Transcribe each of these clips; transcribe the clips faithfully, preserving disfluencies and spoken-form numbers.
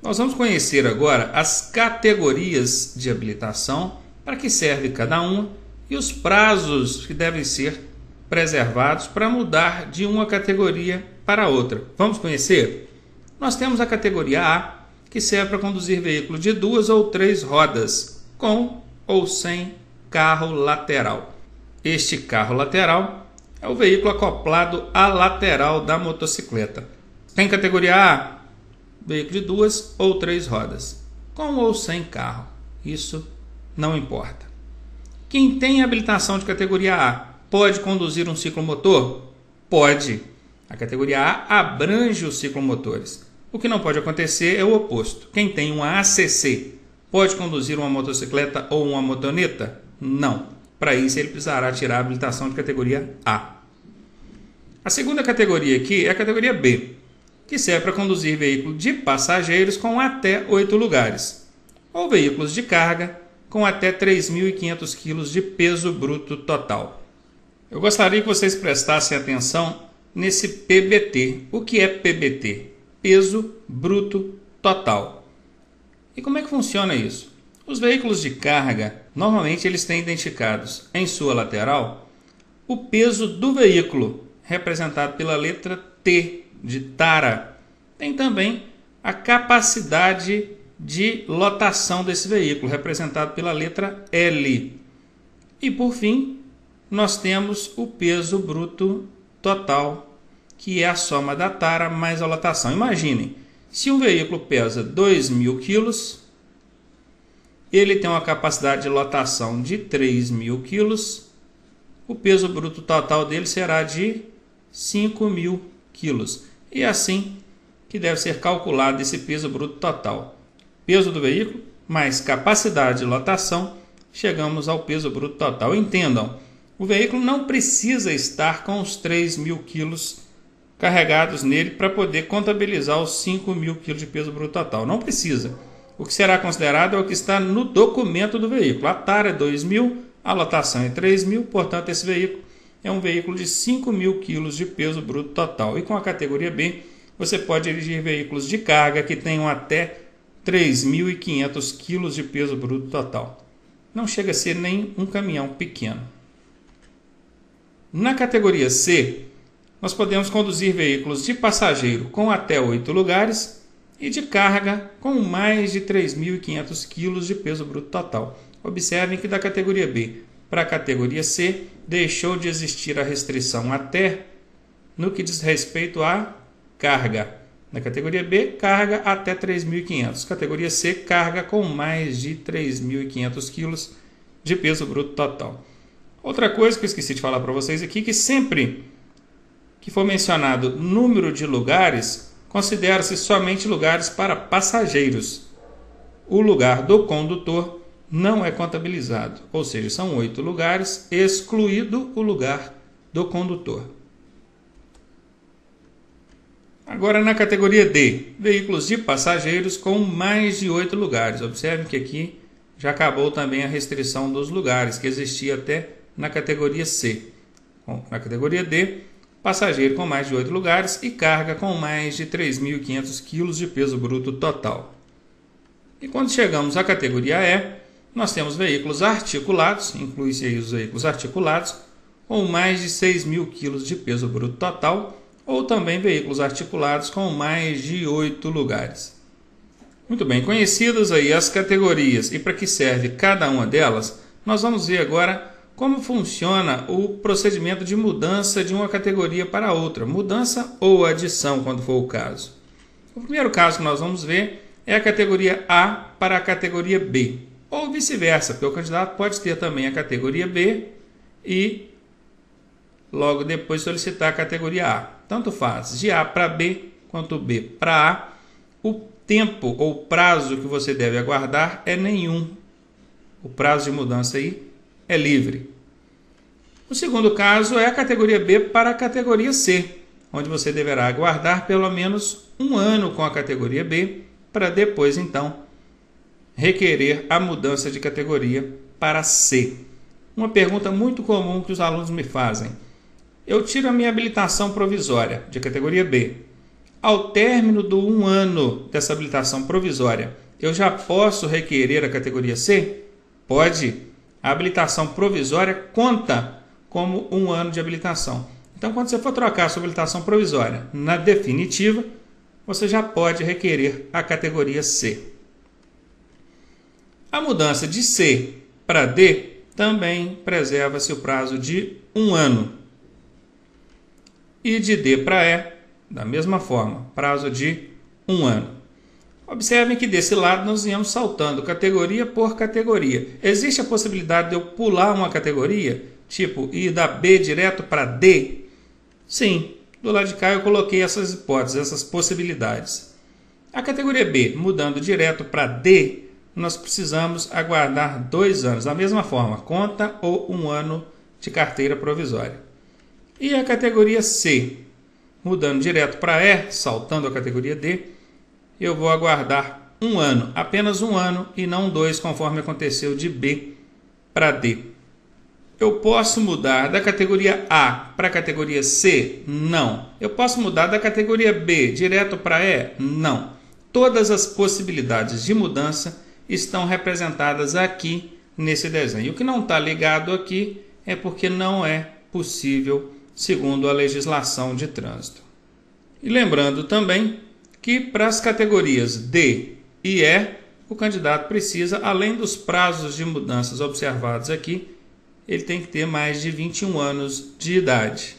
Nós vamos conhecer agora as categorias de habilitação, para que serve cada uma e os prazos que devem ser preservados para mudar de uma categoria para outra. Vamos conhecer? Nós temos a categoria A, que serve para conduzir veículo de duas ou três rodas, com ou sem carro lateral. Este carro lateral é o veículo acoplado à lateral da motocicleta. Tem categoria A, veículo de duas ou três rodas, com ou sem carro. Isso não importa. Quem tem habilitação de categoria A pode conduzir um ciclomotor? Pode. A categoria A abrange os ciclomotores. O que não pode acontecer é o oposto. Quem tem uma A C C pode conduzir uma motocicleta ou uma motoneta? Não. Para isso ele precisará tirar a habilitação de categoria A. A segunda categoria aqui é a categoria B, que serve para conduzir veículo de passageiros com até oito lugares, ou veículos de carga com até três mil e quinhentos quilos de peso bruto total. Eu gostaria que vocês prestassem atenção nesse P B T. O que é P B T? Peso bruto total. E como é que funciona isso? Os veículos de carga, normalmente eles têm identificados em sua lateral o peso do veículo, representado pela letra T de tara. Tem também a capacidade de lotação desse veículo, representado pela letra L. E por fim, nós temos o peso bruto total, que é a soma da tara mais a lotação. Imaginem, se um veículo pesa dois mil quilos, ele tem uma capacidade de lotação de três mil quilos, o peso bruto total dele será de cinco mil quilos. E é assim que deve ser calculado esse peso bruto total. Peso do veículo mais capacidade de lotação, chegamos ao peso bruto total. Entendam, o veículo não precisa estar com os três mil quilos carregados nele para poder contabilizar os cinco mil quilos de peso bruto total. Não precisa. O que será considerado é o que está no documento do veículo. A tara é dois mil, a lotação é três mil, portanto esse veículo é um veículo de cinco mil quilos de peso bruto total. E com a categoria B, você pode dirigir veículos de carga que tenham até três mil e quinhentos quilos de peso bruto total. Não chega a ser nem um caminhão pequeno. Na categoria C, nós podemos conduzir veículos de passageiro com até oito lugares e de carga com mais de três mil e quinhentos quilos de peso bruto total. Observem que da categoria B para a categoria C deixou de existir a restrição até no que diz respeito à carga. Na categoria B, carga até três mil e quinhentos. Categoria C, carga com mais de três mil e quinhentos quilos de peso bruto total. Outra coisa que eu esqueci de falar para vocês aqui, que sempre que for mencionado número de lugares, considera-se somente lugares para passageiros. O lugar do condutor não é contabilizado, ou seja, são oito lugares, excluído o lugar do condutor. Agora na categoria D, veículos de passageiros com mais de oito lugares. Observe que aqui já acabou também a restrição dos lugares, que existia até na categoria C. Na categoria D, passageiro com mais de oito lugares e carga com mais de três mil e quinhentos quilos de peso bruto total. E quando chegamos à categoria E, nós temos veículos articulados, inclui-se aí os veículos articulados, com mais de seis mil quilos de peso bruto total, ou também veículos articulados com mais de oito lugares. Muito bem, conhecidas aí as categorias e para que serve cada uma delas, nós vamos ver agora como funciona o procedimento de mudança de uma categoria para outra, mudança ou adição, quando for o caso. O primeiro caso que nós vamos ver é a categoria A para a categoria B, ou vice-versa, porque o candidato pode ter também a categoria B e logo depois solicitar a categoria A. Tanto faz, de A para B quanto B para A, o tempo ou prazo que você deve aguardar é nenhum. O prazo de mudança aí é livre. O segundo caso é a categoria B para a categoria C, onde você deverá aguardar pelo menos um ano com a categoria B, para depois então requerer a mudança de categoria para C. Uma pergunta muito comum que os alunos me fazem: eu tiro a minha habilitação provisória de categoria B, Ao término do um ano dessa habilitação provisória, eu já posso requerer a categoria C? Pode. A habilitação provisória conta como um ano de habilitação. Então, quando você for trocar a sua habilitação provisória na definitiva, você já pode requerer a categoria C. A mudança de C para D também preserva-se o prazo de um ano. E de D para E, da mesma forma, prazo de um ano. Observem que desse lado nós íamos saltando categoria por categoria. Existe a possibilidade de eu pular uma categoria, tipo ir da B direto para D? Sim, do lado de cá eu coloquei essas hipóteses, essas possibilidades. A categoria B, mudando direto para D, nós precisamos aguardar dois anos. Da mesma forma, conta ou um ano de carteira provisória. E a categoria C, mudando direto para E, saltando a categoria D, eu vou aguardar um ano, apenas um ano e não dois, conforme aconteceu de B para D. Eu posso mudar da categoria A para a categoria C? Não. Eu posso mudar da categoria B direto para E? Não. Todas as possibilidades de mudança estão representadas aqui nesse desenho. O que não está ligado aqui é porque não é possível, segundo a legislação de trânsito. E lembrando também que para as categorias D e E, o candidato precisa, além dos prazos de mudanças observados aqui, ele tem que ter mais de vinte e um anos de idade.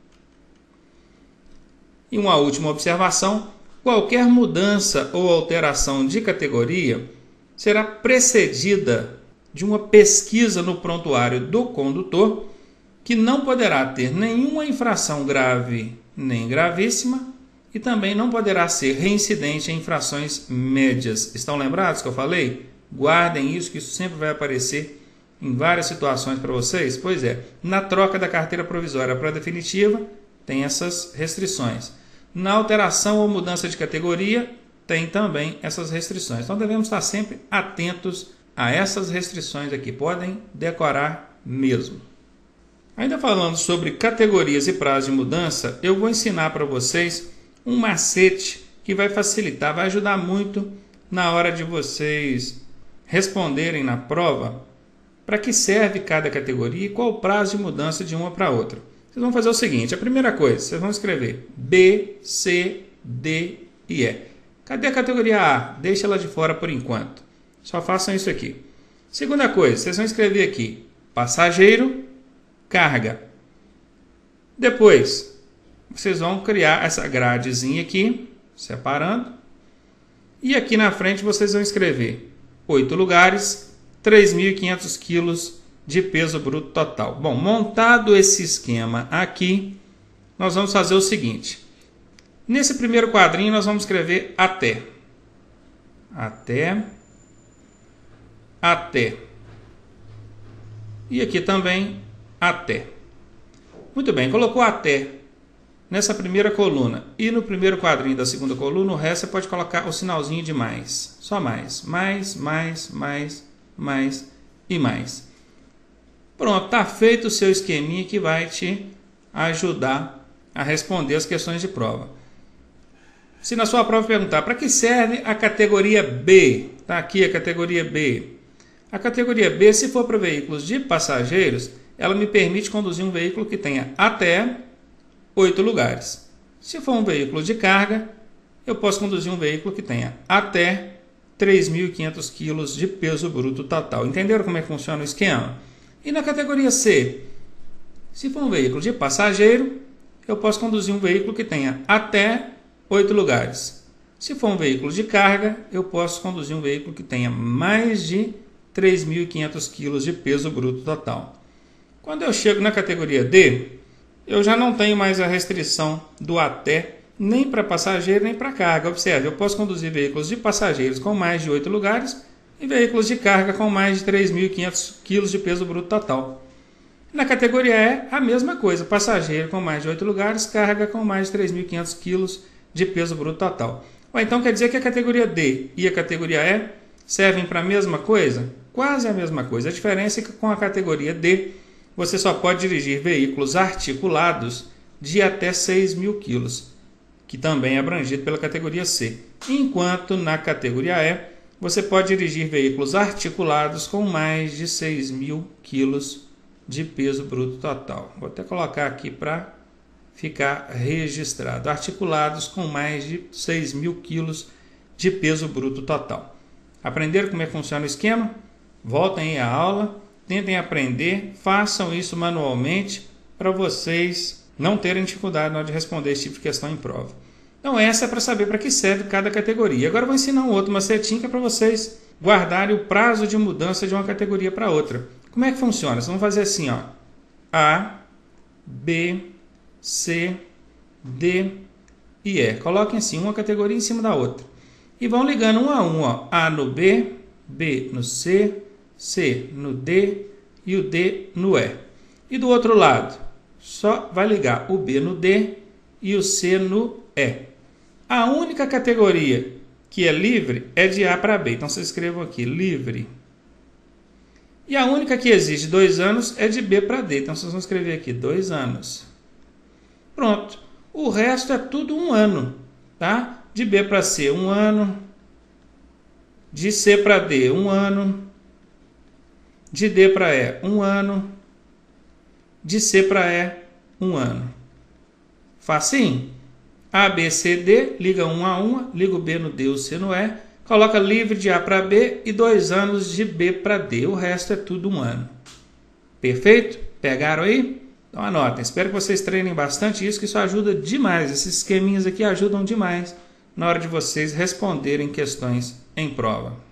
E uma última observação: qualquer mudança ou alteração de categoria será precedida de uma pesquisa no prontuário do condutor, que não poderá ter nenhuma infração grave nem gravíssima e também não poderá ser reincidente em infrações médias. Estão lembrados que eu falei? Guardem isso, que isso sempre vai aparecer em várias situações para vocês. Pois é, na troca da carteira provisória para a definitiva, tem essas restrições. Na alteração ou mudança de categoria, tem também essas restrições. Então, devemos estar sempre atentos a essas restrições aqui. Podem decorar mesmo. Ainda falando sobre categorias e prazo de mudança, eu vou ensinar para vocês um macete que vai facilitar, vai ajudar muito na hora de vocês responderem na prova para que serve cada categoria e qual o prazo de mudança de uma para outra. Vocês vão fazer o seguinte: a primeira coisa, vocês vão escrever B, C, D e E. Cadê a categoria A? Deixa ela de fora por enquanto. Só façam isso aqui. Segunda coisa, vocês vão escrever aqui passageiro, carga. Depois, vocês vão criar essa gradezinha aqui, separando. E aqui na frente vocês vão escrever oito lugares, três mil e quinhentos quilos de peso bruto total. Bom, montado esse esquema aqui, nós vamos fazer o seguinte. Nesse primeiro quadrinho nós vamos escrever até. Até. Até. E aqui também até. Muito bem, colocou até nessa primeira coluna e no primeiro quadrinho da segunda coluna, o resto você pode colocar o sinalzinho de mais. Só mais. Mais, mais, mais, mais e mais. Pronto, está feito o seu esqueminha que vai te ajudar a responder as questões de prova. Se na sua prova perguntar para que serve a categoria B, está aqui a categoria B. A categoria B, se for para veículos de passageiros, ela me permite conduzir um veículo que tenha até oito lugares. Se for um veículo de carga, eu posso conduzir um veículo que tenha até três mil e quinhentos quilos de peso bruto total. Entenderam como é que funciona o esquema? E na categoria C, se for um veículo de passageiro, eu posso conduzir um veículo que tenha até oito lugares. Se for um veículo de carga, eu posso conduzir um veículo que tenha mais de três mil e quinhentos quilos de peso bruto total. Quando eu chego na categoria D, eu já não tenho mais a restrição do até, nem para passageiro, nem para carga. Observe, eu posso conduzir veículos de passageiros com mais de oito lugares e veículos de carga com mais de três mil e quinhentos quilos de peso bruto total. Na categoria E, a mesma coisa, passageiro com mais de oito lugares, carga com mais de três mil e quinhentos quilos de peso bruto total. Ou então quer dizer que a categoria D e a categoria E servem para a mesma coisa? Quase a mesma coisa. A diferença é que com a categoria D, você só pode dirigir veículos articulados de até seis mil quilos. que também é abrangido pela categoria C. Enquanto na categoria E, você pode dirigir veículos articulados com mais de seis mil quilos de peso bruto total. Vou até colocar aqui para ficar registrado. Articulados com mais de seis mil quilos de peso bruto total. Aprenderam como é que funciona o esquema? Voltem aí à aula, tentem aprender, façam isso manualmente para vocês não terem dificuldade na hora de responder esse tipo de questão em prova. Então essa é para saber para que serve cada categoria. Agora eu vou ensinar um outro macetinho que é para vocês guardarem o prazo de mudança de uma categoria para outra. Como é que funciona? Vocês vão fazer assim, ó. A, B, C, D e E. Coloquem assim, uma categoria em cima da outra. E vão ligando um a um, ó. A no B, B no C, C no D e o D no E. E do outro lado, só vai ligar o B no D e o C no E. A única categoria que é livre é de A para B. Então, vocês escrevam aqui, livre. E a única que exige dois anos é de B para D. Então, vocês vão escrever aqui, dois anos. Pronto. O resto é tudo um ano, tá? De B para C, um ano. De C para D, um ano. De D para E, um ano. De C para E, um ano. Facinho? A, B, C, D, liga um a um, liga o B no D, o C no E, coloca livre de A para B e dois anos de B para D. O resto é tudo um ano. Perfeito? Pegaram aí? Então anotem. Espero que vocês treinem bastante isso, que isso ajuda demais. Esses esqueminhas aqui ajudam demais na hora de vocês responderem questões em prova.